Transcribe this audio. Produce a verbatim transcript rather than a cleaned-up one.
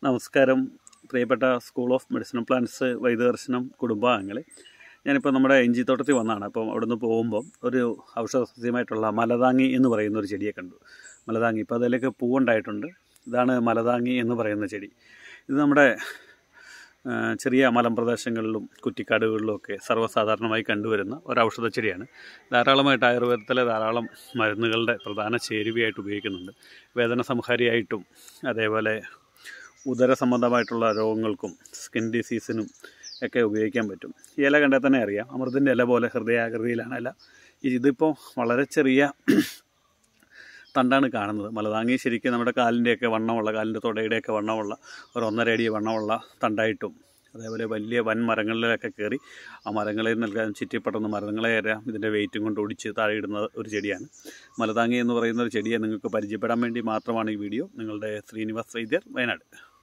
നമസ്കാരം പ്രിയപ്പെട്ട school of medicinal plants വൈദ്യദർശനം കുടുംബാംഗങ്ങളെ. ഞാനിപ്പോൾ നമ്മുടെ ഇഞ്ചിത്തോട്ടത്തിൽ വന്നതാണ്. അപ്പം അവിടെ നിന്ന് പോകുമ്പം ഒരു ഔഷധ സസ്യമായിട്ടുള്ള മലതാങ്ങി എന്ന് പറയുന്ന ഒരു ചെടിയെ കണ്ടു. മലതാങ്ങി ഇപ്പോൾ അതിലേക്ക് പൂവുണ്ടായിട്ടുണ്ട്. ഇതാണ് മലതാങ്ങി എന്ന് പറയുന്ന ചെടി. ഇത് നമ്മുടെ ചെറിയ മലമ്പ്രദേശങ്ങളിലും കുറ്റിക്കാടുകളിലും ഒക്കെ സർവ്വസാധാരണമായി കണ്ടുവരുന്ന ഒരു ഔഷധ ചെടിയാണ്. ധാരാളമായിട്ട് ആയുർവേദത്തിലെ ധാരാളം മരുന്നുകളുടെ പ്രധാന ചേരുവയായിട്ട് ഉപയോഗിക്കുന്നുണ്ട്. വേദന സംഹാരിയായിട്ടും അതേപോലെ ഉദര സംബന്ധമായിട്ടുള്ള രോഗങ്ങൾക്കും സ്കിൻ ഡിസീസിനും ഒക്കെ ഉപയോഗിക്കാൻ പറ്റും. ഈ ഇല കണ്ടാൽ തന്നെ അറിയാം, അമൃതിൻ്റെ ഇല പോലെ ഹൃദയാകൃതിയിലാണ് ഇല. ഇതിപ്പോൾ വളരെ ചെറിയ തണ്ടാണ് കാണുന്നത്. മലതാങ്ങി ശരിക്കും നമ്മുടെ കാലിൻ്റെയൊക്കെ വണ്ണമുള്ള, കാലിൻ്റെ തുടയുടെയൊക്കെ വണ്ണമുള്ള ഒരു ഒന്നര അടി വണ്ണമുള്ള തണ്ടായിട്ടും അതേപോലെ വലിയ വൻ മരങ്ങളിലൊക്കെ കയറി ആ മരങ്ങളിൽ നൽകാൻ ചുറ്റിപ്പട്ടുന്ന മരങ്ങളെ ഏറാം ഇതിൻ്റെ വെയിറ്റും കൊണ്ട് ഒടിച്ച് താഴെയിടുന്ന ഒരു ചെടിയാണ്. മലതാങ്ങി എന്ന് പറയുന്ന ഒരു ചെടിയെ നിങ്ങൾക്ക് പരിചയപ്പെടാൻ വേണ്ടി മാത്രമാണ് ഈ വീഡിയോ. നിങ്ങളുടെ ശ്രീനിവാസ് വൈദ്യർ, വയനാട്.